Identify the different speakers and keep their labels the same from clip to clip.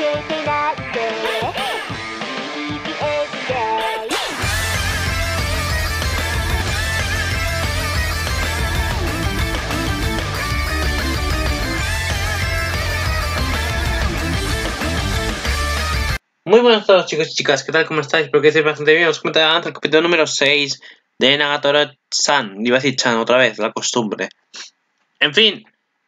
Speaker 1: Muy buenas a todos, chicos y chicas, ¿qué tal? ¿Cómo estáis? Espero que estéis bastante bien. Os comentaba antes el capítulo número 6 de Nagatoro-san. Iba a decir Chan otra vez, la costumbre. En fin.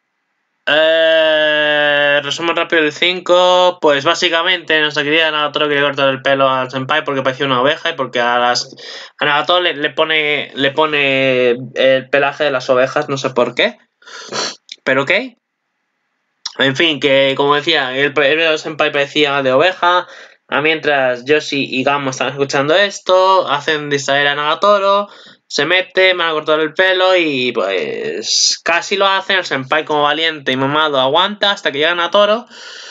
Speaker 1: Resumen rápido del 5. Pues básicamente nuestra querida Nagatoro quiere cortar el pelo al senpai porque parecía una oveja y porque a Nagatoro le pone el pelaje de las ovejas, no sé por qué. ¿Pero qué? En fin, que como decía, el senpai parecía de oveja. Mientras Yoshi y Gamma están escuchando esto, hacen distraer a Nagatoro, se mete, van a cortar el pelo y pues casi lo hacen. El senpai, como valiente y mamado, aguanta hasta que llega Nagatoro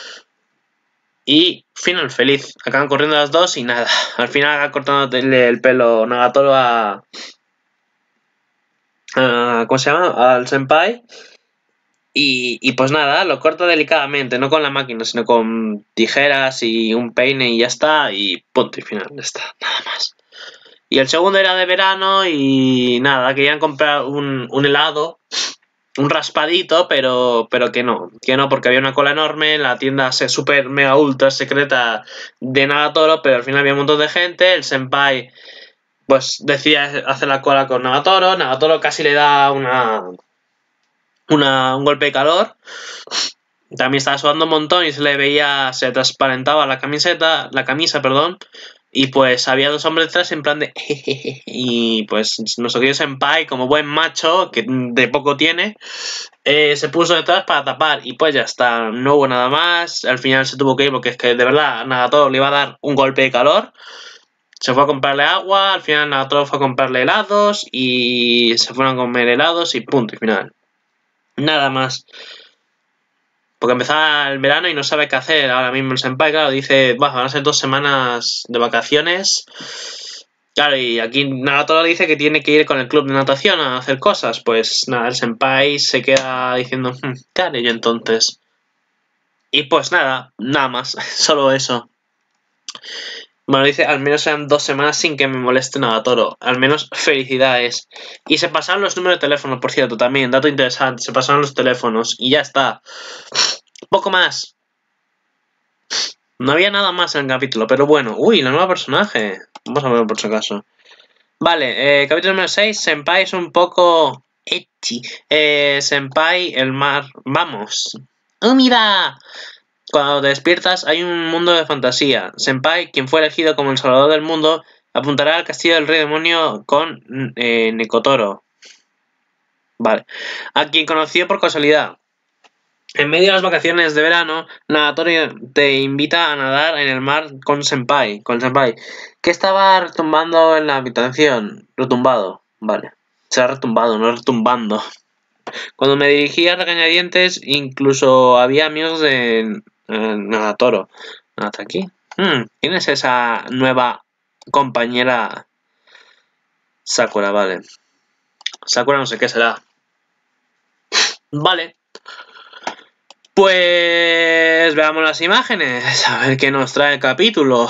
Speaker 1: y final feliz. Acaban corriendo las dos y nada, al final acaban cortando el pelo Nagatoro a ¿cómo se llama? Al senpai. Y pues nada, lo corta delicadamente, no con la máquina, sino con tijeras y un peine y ya está, y punto y final, ya está, nada más. Y el segundo era de verano y nada, querían comprar un helado, un raspadito, pero que no, porque había una cola enorme en la tienda super mega ultra secreta de Nagatoro, pero al final había un montón de gente. El senpai pues decide hacer la cola con Nagatoro, Nagatoro casi le da un golpe de calor. También estaba sudando un montón y se le veía, se transparentaba la camisa, perdón. Y pues había dos hombres detrás en plan de jejeje. Y pues nuestro querido senpai, como buen macho, que de poco tiene, se puso detrás para tapar. Y pues ya está, no hubo nada más. Al final se tuvo que ir porque es que de verdad Nagatoro le iba a dar un golpe de calor. Se fue a comprarle agua, al final Nagatoro fue a comprarle helados y se fueron a comer helados y punto y final. Nada más. Porque empezaba el verano y no sabe qué hacer. Ahora mismo el senpai, claro, dice, van a ser 2 semanas de vacaciones. Claro, y aquí Nagatoro dice que tiene que ir con el club de natación a hacer cosas. Pues nada, el senpai se queda diciendo, ¿qué haré yo entonces? Y pues nada más, solo eso. Bueno, dice, al menos sean 2 semanas sin que me moleste Nagatoro. Al menos felicidades. Y se pasaron los números de teléfono, por cierto, también. Dato interesante. Se pasaron los teléfonos. Y ya está. Poco más. No había nada más en el capítulo, pero bueno. Uy, la nueva personaje. Vamos a verlo por si acaso. Vale, capítulo número 6. Senpai es un poco ecchi. Senpai, el mar. Vamos. ¡Oh, mira! Cuando te despiertas hay un mundo de fantasía. Senpai, quien fue elegido como el salvador del mundo, apuntará al castillo del rey demonio con Nekotoro. Vale. A quien conoció por casualidad. En medio de las vacaciones de verano, Nagatoro te invita a nadar en el mar con el senpai, que estaba retumbando en la habitación. Retumbado, vale. Se ha retumbado, no retumbando. Cuando me dirigía a regañadientes, incluso había amigos de Nagatoro. ¿Hasta aquí? ¿Quién es esa nueva compañera? Sakura, vale. Sakura no sé qué será. Vale. Pues veamos las imágenes. A ver qué nos trae el capítulo.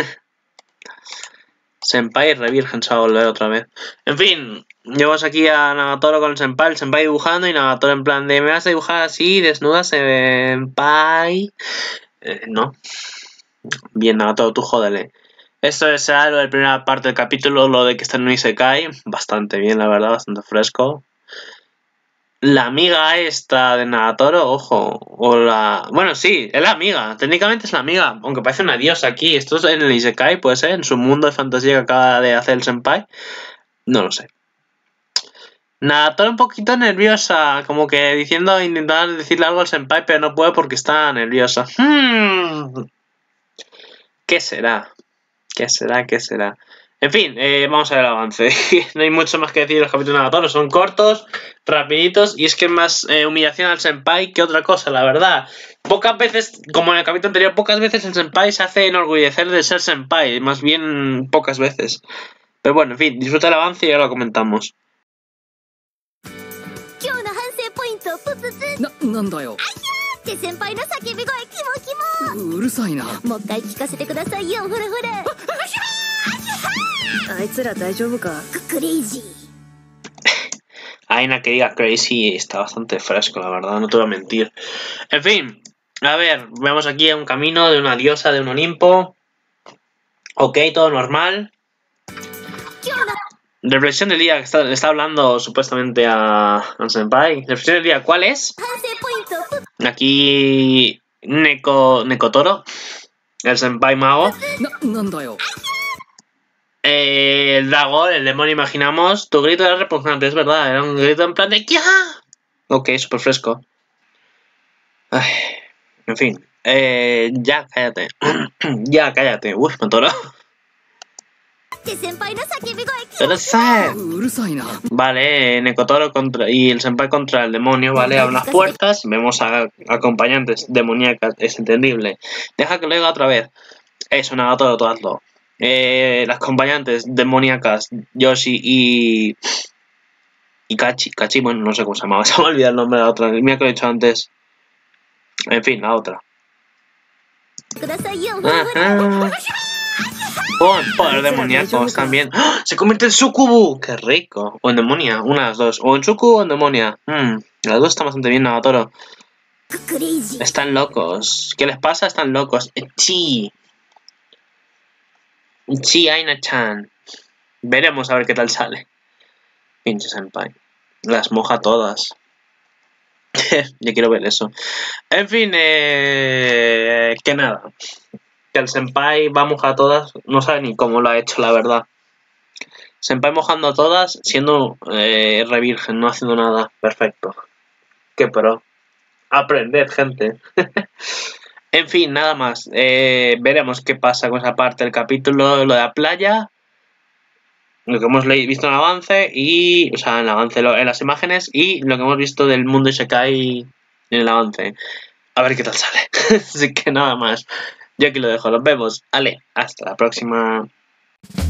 Speaker 1: Senpai revirgen se va a volver otra vez. En fin, llevamos aquí a Nagatoro con el senpai dibujando y Nagatoro en plan de ¿me vas a dibujar así, desnuda, senpai? No. Bien, Nagatoro, tú jódele. Esto será lo de la primera parte del capítulo, lo de que está en un Isekai. Bastante bien, la verdad, bastante fresco. La amiga esta de Nagatoro, ojo, bueno, sí, es la amiga, técnicamente es la amiga, aunque parece una diosa aquí. Esto es en el Isekai, puede ser, en su mundo de fantasía que acaba de hacer el senpai. No lo sé. Nagatoro un poquito nerviosa, como que intentando decirle algo al senpai, pero no puede porque está nerviosa. ¿Qué será? ¿Qué será? En fin, vamos a ver el avance. No hay mucho más que decir de los capítulos de Nagatoro. Son cortos, rapiditos, y es que es más humillación al senpai que otra cosa, la verdad. Pocas veces, como en el capítulo anterior, pocas veces el senpai se hace enorgullecer de ser senpai. Más bien, pocas veces. Pero bueno, en fin, disfruta el avance y ahora lo comentamos.
Speaker 2: るさいな。
Speaker 3: もう一回聞かせてくださいよ。ほらほら。
Speaker 2: あいつら大丈夫か？
Speaker 3: クレイジー。
Speaker 1: Aina que diga crazy está bastante fresco, la verdad, no te voy a mentir. En fin, a ver, vemos aquí un camino de una diosa de un Olimpo. Ok, todo normal. Reflexión del día, que le está hablando supuestamente a Senpai. Reflexión del día, ¿cuál es? Aquí Nekotoro, el Senpai mago. El dragón, el demonio, imaginamos. Tu grito era repugnante, es verdad. Era un grito en plan de ¡ya! Ok, súper fresco. Ay, en fin. Ya, cállate. Ya, cállate. Uy, Motoro. Vale, Nekotoro y el senpai contra el demonio, ¿vale? Abren las puertas, vemos a acompañantes demoníacas, es entendible. Deja que lo diga otra vez. Eso, Nagatoro, tú hazlo. Las acompañantes demoníacas, Yoshi y Kachi, bueno, no sé cómo se llamaba, se me ha olvidado el nombre de la otra, mira que lo he dicho antes. En fin, la otra. Poder demoníacos también. ¡Oh! Se convierte en Sukubu. ¡Qué rico! O en demonia, una de las dos. O en Sukubu o en demonia. Las dos están bastante bien, Nagatoro. Están locos. ¿Qué les pasa? Están locos. Sí, Aina-chan. Veremos a ver qué tal sale. Pinche senpai. Las moja todas. Yo quiero ver eso. En fin, que nada. Que el senpai va a mojar todas. No sabe ni cómo lo ha hecho, la verdad. Senpai mojando a todas, siendo re virgen, no haciendo nada. Perfecto. Qué pro. Aprended, gente. En fin, nada más. Veremos qué pasa con esa parte del capítulo, lo de la playa. Lo que hemos visto en el avance y... O sea, en el avance, en las imágenes y lo que hemos visto del mundo Isekai en el avance. A ver qué tal sale. Así que nada más. Yo aquí lo dejo. Nos vemos. Ale, hasta la próxima.